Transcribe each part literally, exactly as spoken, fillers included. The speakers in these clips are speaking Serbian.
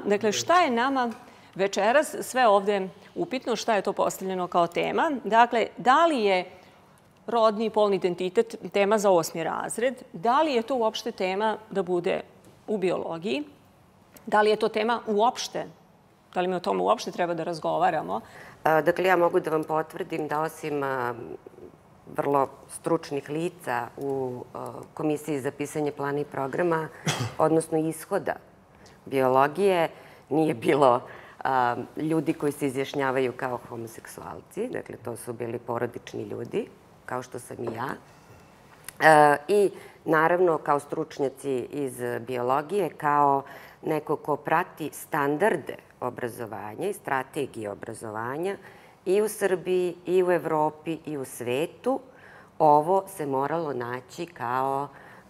Dakle, šta je nama večeras sve ovde upitno, šta je to postavljeno kao tema? Dakle, da li je rodni i polni identitet tema za osmi razred? Da li je to uopšte tema da bude u biologiji? Da li je to tema uopšte? Da li mi o tome uopšte treba da razgovaramo? Dakle, ja mogu da vam potvrdim da osim vrlo stručnih lica u Komisiji za pisanje plana i programa, odnosno ishoda biologije, nije bilo ljudi koji se izjašnjavaju kao homoseksualci. Dakle, to su bili porodični ljudi, kao što sam i ja. I naravno, kao stručnjaci iz biologije, kao neko ko prati standarde obrazovanja i strategije obrazovanja i u Srbiji, i u Evropi, i u svetu, ovo se moralo naći kao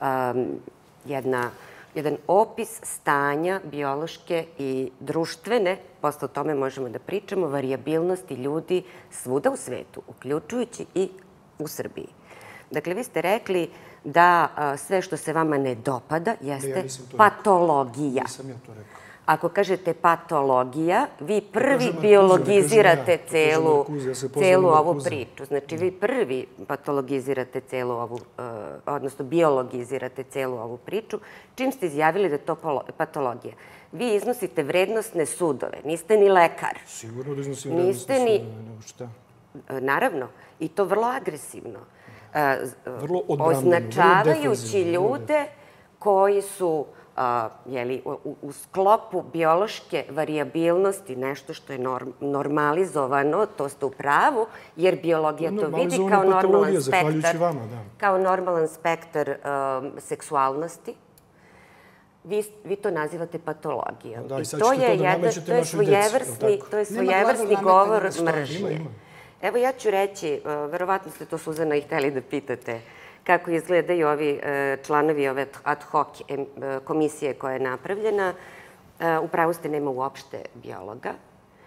jedna jedan opis stanja biološke i društvene, posle o tome možemo da pričamo, varijabilnosti ljudi svuda u svetu, uključujući i u Srbiji. Dakle, vi ste rekli da sve što se vama ne dopada jeste patologija. Nisam ja to rekao. Ako kažete patologija, vi prvi biologizirate celu ovu priču. Znači, vi prvi patologizirate celu ovu, odnosno biologizirate celu ovu priču, čim ste izjavili da je to patologija. Vi iznosite vrednostne sudove, niste ni lekar. Sigurno da iznosim vrednostne sudove, šta? Naravno, i to vrlo agresivno. Vrlo odbrambeno, vrlo defensivno. Označavajući ljude koji su u sklopu biološke varijabilnosti, nešto što je normalizovano, to ste u pravu, jer biologija to vidi kao normalan spektar, kao normalan spektar seksualnosti. Vi to nazivate patologijom. I to je svojevrsni govor mržnje. Evo ja ću reći, verovatno ste to, Suzana, i hteli da pitate, kako izgledaju ovi članovi ove ad hoc komisije koja je napravljena. U pravu ste, nema uopšte biologa.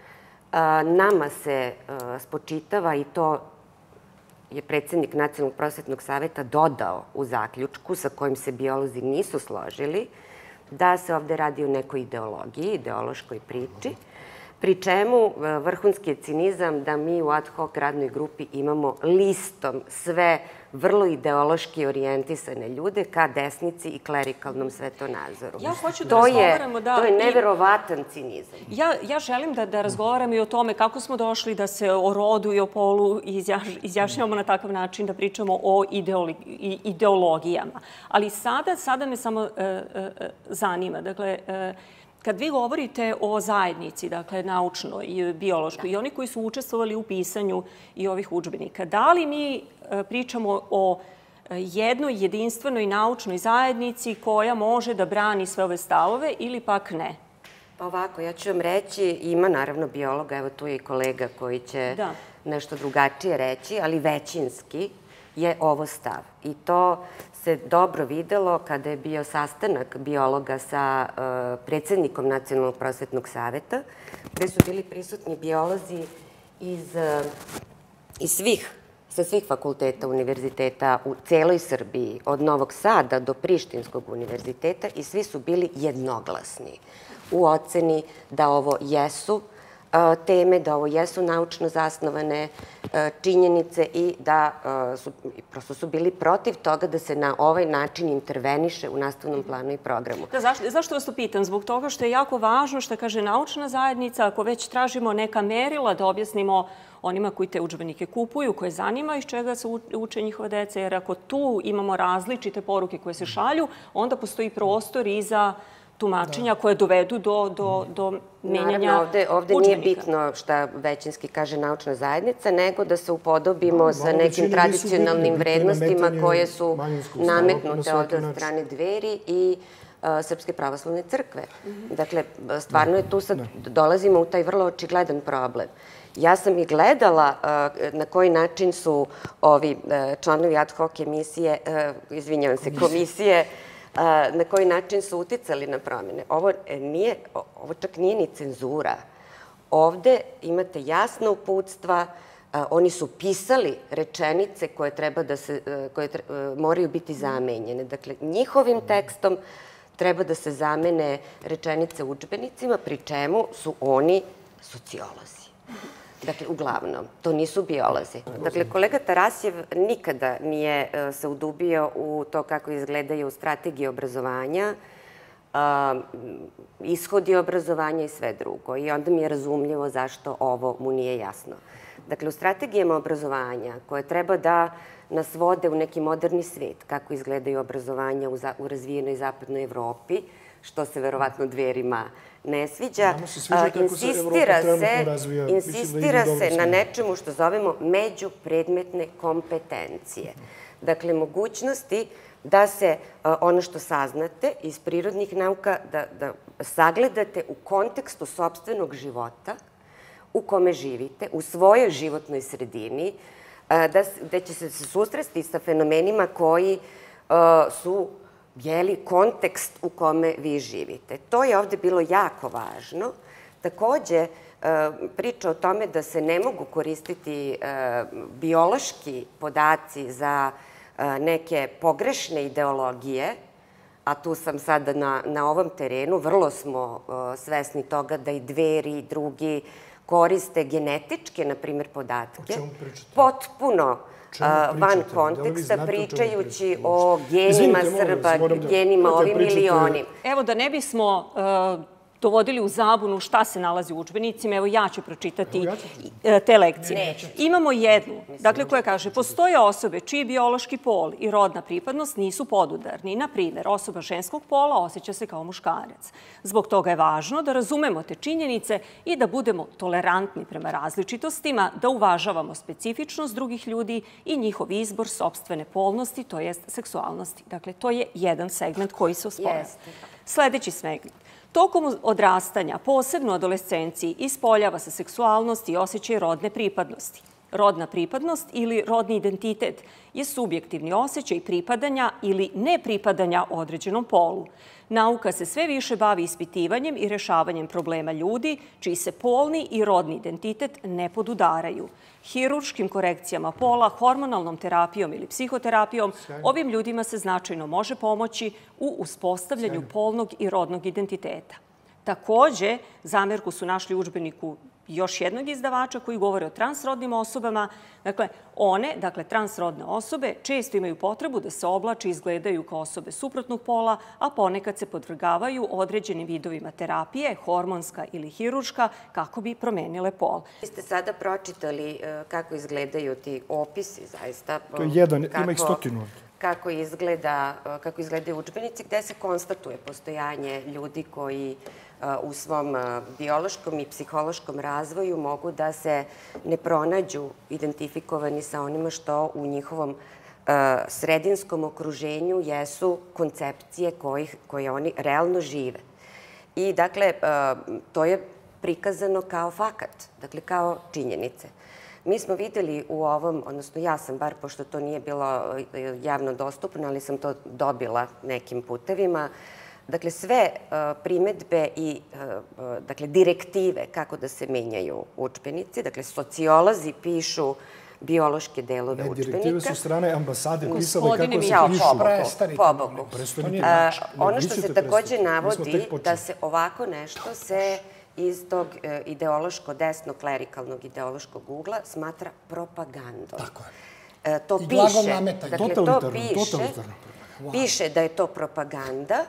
Nama se spočitava, i to je predsednik Nacionalnog prosvetnog saveta dodao u zaključku sa kojim se biolozi nisu složili, da se ovde radi o nekoj ideologiji, ideološkoj priči, pri čemu vrhunski je cinizam da mi u ad hoc radnoj grupi imamo listom sve vrlo ideološki orijentisane ljude ka desnici i klerikalnom svetonazoru. Ja hoću da razgovaramo da... To je neverovatan cinizam. Ja želim da razgovaram i o tome kako smo došli da se o rodu i o polu izjašnjavamo na takav način, da pričamo o ideologijama. Ali sada, sada me samo zanima, dakle, kad vi govorite o zajednici, dakle, naučnoj i biološkoj, i oni koji su učestvovali u pisanju i ovih udžbenika, da li mi pričamo o jednoj jedinstvenoj naučnoj zajednici koja može da brani sve ove stavove ili pak ne? Ovako, ja ću vam reći, ima naravno biologa, evo tu je i kolega koji će nešto drugačije reći, ali većinski je ovo stav. I to se dobro videlo kada je bio sastanak biologa sa predsednikom Nacionalnog prosvetnog saveta, gde su bili prisutni biolozi sa svih fakulteta univerziteta u celoj Srbiji, od Novog Sada do Prištinskog univerziteta, i svi su bili jednoglasni u oceni da ovo jesu teme, da ovo jesu naučno zasnovane činjenice i da prosto su bili protiv toga da se na ovaj način interveniše u nastavnom planu i programu. Zašto vas to pitam? Zbog toga što je jako važno što kaže naučna zajednica, ako već tražimo neka merila da objasnimo onima koji te udžbenike kupuju, koje zanima iz čega se uče njihova deca, jer ako tu imamo različite poruke koje se šalju, onda postoji prostor i za tumačenja koje dovedu do menjanja udžbenika. Ovde nije bitno šta većinski kaže naučna zajednica, nego da se upodobimo sa nekim tradicionalnim vrednostima koje su nametnute ovde od strane Dveri i Srpske pravoslavne crkve. Dakle, stvarno je tu sad, dolazimo u taj vrlo očigledan problem. Ja sam i gledala na koji način su ovi članovi ad hoc emisije, izvinjavam se, komisije, na koji način su uticali na promjene. Ovo čak nije ni cenzura. Ovde imate jasna uputstva, oni su pisali rečenice koje moraju biti zamenjene. Dakle, njihovim tekstom treba da se zamene rečenice u udžbenicima, pri čemu su oni sociolozi. Dakle, uglavnom, to nisu biolozi. Dakle, kolega Tarasjev nikada nije se udubio u to kako izgledaju strategije obrazovanja, ishodi obrazovanja i sve drugo. I onda mi je razumljivo zašto ovo mu nije jasno. Dakle, u strategijama obrazovanja koje treba da nas vode u neki moderni svet, kako izgledaju obrazovanja u razvijenoj zapadnoj Evropi, što se verovatno Dverima ne sviđa, insistira se na nečemu što zovemo međupredmetne kompetencije. Dakle, mogućnosti da se ono što saznate iz prirodnih nauka, da sagledate u kontekstu sopstvenog života u kome živite, u svojoj životnoj sredini, da će se susresti sa fenomenima koji su kontekst u kome vi živite. To je ovde bilo jako važno. Takođe, priča o tome da se ne mogu koristiti biološki podaci za neke pogrešne ideologije, a tu sam sada na ovom terenu, vrlo smo svesni toga da i Dveri i drugi koriste genetičke, na primjer, podatke, potpuno van konteksta, pričajući o genima Srba, genima ovim ili onim. Evo, da ne bismo dovodili u zabunu šta se nalazi u udžbenicima, evo ja ću pročitati te lekcije. Imamo jednu, dakle, koja kaže, postoje osobe čiji biološki pol i rodna pripadnost nisu podudarni. Na primjer, osoba ženskog pola osjeća se kao muškarac. Zbog toga je važno da razumemo te činjenice i da budemo tolerantni prema različitostima, da uvažavamo specifičnost drugih ljudi i njihov izbor sopstvene polnosti, to jest seksualnosti. Dakle, to je jedan segment koji se osporava. Sledeći segment. Tokom odrastanja, posebno u adolescenciji, ispoljava se seksualnost i osjećaj rodne pripadnosti. Rodna pripadnost ili rodni identitet je subjektivni osjećaj pripadanja ili nepripadanja određenom polu. Nauka se sve više bavi ispitivanjem i rešavanjem problema ljudi čiji se polni i rodni identitet ne podudaraju. Hirurškim korekcijama pola, hormonalnom terapijom ili psihoterapijom ovim ljudima se značajno može pomoći u uspostavljanju polnog i rodnog identiteta. Takođe, zamerku su našli u udžbeniku još jednog izdavača koji govore o transrodnim osobama. Dakle, one, dakle, transrodne osobe često imaju potrebu da se oblače i izgledaju kao osobe suprotnog pola, a ponekad se podvrgavaju određenim vidovima terapije, hormonska ili hirurška, kako bi promenile pol. Vi ste sada pročitali kako izgledaju ti opisi, zaista. To je jedan, ima ih stotinu. Kako izgledaju udžbenici, gde se konstatuje postojanje ljudi koji u svom biološkom i psihološkom razvoju mogu da se ne pronađu identifikovani sa onima što u njihovom sredinskom okruženju jesu koncepcije koje oni realno žive. I, dakle, to je prikazano kao fakat, dakle, kao činjenice. Mi smo videli u ovom, odnosno ja sam, bar pošto to nije bilo javno dostupno, ali sam to dobila nekim putevima, dakle, sve primetbe i direktive kako da se menjaju udžbenici, dakle, sociolozi pišu biološke delove udžbenika. Direktive su strane ambasade pisale kako se pišu. Pobogu. Ono što se takođe navodi da se ovako nešto se iz tog ideološko-desno-klerikalnog ideološkog ugla smatra propagandom. Tako je. To piše, dakle, to piše, piše da je to propaganda,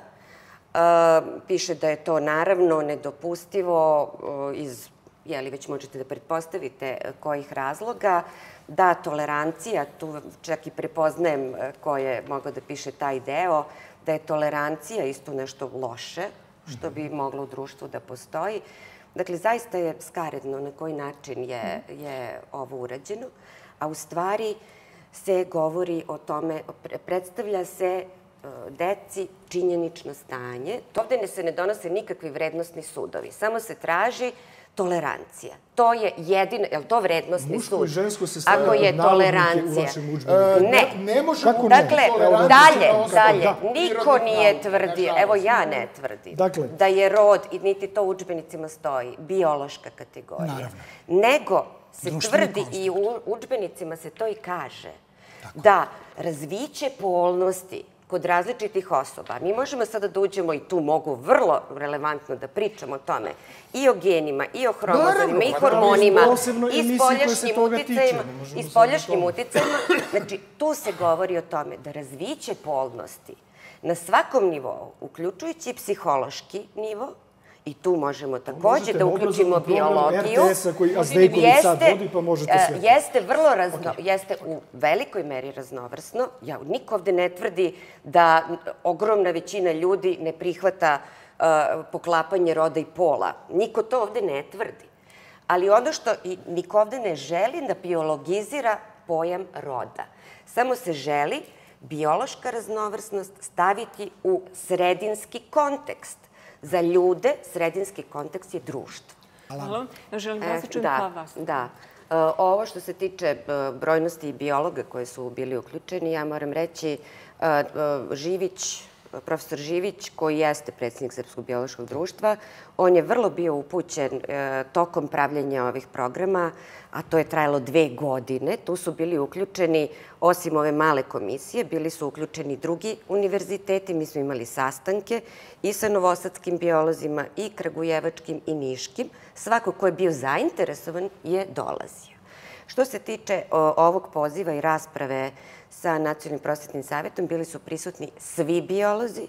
piše da je to naravno nedopustivo iz, jeli već možete da pretpostavite kojih razloga, da tolerancija, tu čak i prepoznajem ko je mogao da piše taj deo, da je tolerancija isto nešto loše, što bi moglo u društvu da postoji. Dakle, zaista je skaredno na koji način je ovo urađeno, a u stvari se govori o tome, predstavlja se deci činjenično stanje. Ovde se ne donose nikakvi vrednostni sudovi, samo se traži tolerancija. To je jedino, je li to vrednostni sud? Muško i žensko se stavlja navodnike u vašem udžbeniku. Ne. Ne možemo... Dakle, dalje, dalje. Niko nije tvrdio, evo ja ne tvrdim, da je rod, i niti to u udžbenicima stoji, biološka kategorija. Nego se tvrdi i u udžbenicima se to i kaže, da razviće polnosti kod različitih osoba. Mi možemo sada da uđemo i tu mogu vrlo relevantno da pričamo o tome i o genima, i o hromozomima, i hormonima, i spoljašnjim uticajima. I spoljašnjim uticajima. Znači, tu se govori o tome da razviće polnosti na svakom nivou, uključujući psihološki nivo, i tu možemo takođe da uključimo biologiju. R T S-a koji Azdejković sad vodi, pa možete sve. Jeste vrlo razno, jeste u velikoj meri raznovrsno. Ja, niko ovde ne tvrdi da ogromna većina ljudi ne prihvata poklapanje roda i pola. Niko to ovde ne tvrdi. Ali ono što niko ovde ne želi da biologizira pojam roda. Samo se želi biološka raznovrsnost staviti u sredinski kontekst. Za ljude sredinski kontekst je društvo. Hvala. Ja želim da se čujem kao vas. Da. Ovo što se tiče brojnosti biologa koji su bili uključeni, ja moram reći, Živić, profesor Živić, koji jeste predsjednik Srpskog biološkog društva, on je vrlo bio upućen tokom pravljenja ovih programa, a to je trajalo dve godine. Tu su bili uključeni, osim ove male komisije, bili su uključeni drugi univerziteti. Mi smo imali sastanke i sa novosadskim biolozima, i kragujevačkim, i niškim. Svako ko je bio zainteresovan je dolazio. Što se tiče ovog poziva i rasprave sa Nacionalnim prosvetnim savjetom, bili su prisutni svi biolozi,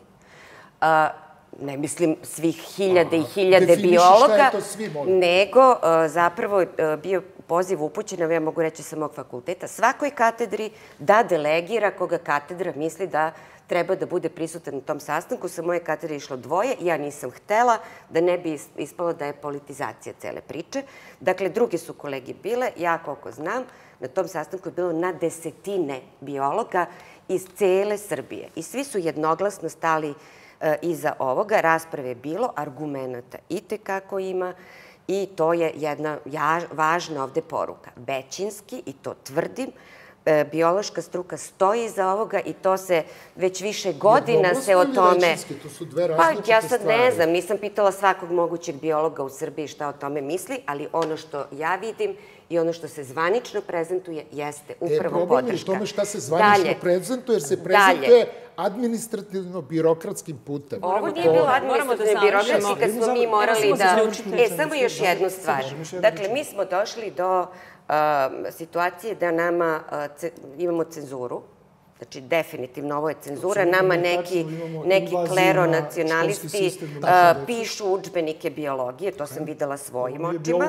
ne mislim svih hiljade i hiljade biologa, nego zapravo bio poziv upućen, ja mogu reći sa mog fakulteta, svakoj katedri da delegira koga katedra misli da treba da bude prisutan u tom sastanku. Sa moje katedre išlo dvoje, ja nisam htela da ne bi ispalo da je politizacija cele priče. Dakle, druge su kolege bile, ja koliko znam, na tom sastanku je bilo na desetine biologa iz cele Srbije. I svi su jednoglasno stali iza ovoga. Rasprave je bilo, argumenta i tekako ima i to je jedna važna ovde poruka. Većinski, i to tvrdim, biološka struka stoji iza ovoga i to se već više godina se o tome... Pa ja sad ne znam, nisam pitala svakog mogućeg biologa u Srbiji šta o tome misli, ali ono što ja vidim i ono što se zvanično prezentuje jeste upravo podrška. Problem je u tome šta se zvanično prezentuje, jer se prezentuje administrativno-birokratskim putem. Ovo nije bilo administrativno-birokratski kad smo mi morali da... E, samo još jednu stvar. Dakle, mi smo došli do situacije da nama imamo cenzuru. Znači, definitivno ovo je cenzura. Nama neki kleronacionalisti pišu udžbenike biologije. To sam videla svojim očima.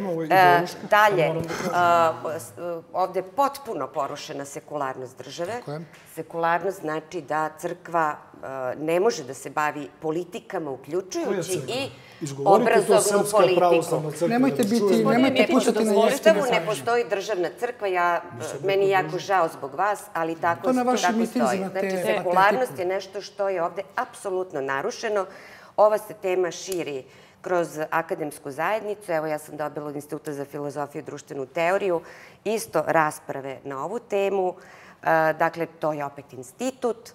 Dalje, ovde je potpuno porušena sekularnost države. Sekularnost znači da crkva ne može da se bavi politikama, uključujući i obrazovnu politiku. Nemojte biti, nemojte pucati na jeftine završenje. Ne postoji državna crkva, meni je jako žao zbog vas, ali tako stoji. Znači, sekularnost je nešto što je ovde apsolutno narušeno. Ova se tema širi kroz akademsku zajednicu. Evo, ja sam dobila od Instituta za filozofiju i društvenu teoriju isto rasprave na ovu temu. Dakle, to je opet institut.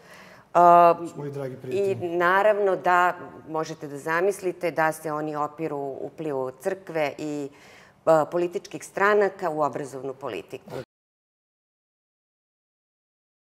I naravno da možete da zamislite da se oni opiru uplivu crkve i političkih stranaka u obrazovnu politiku.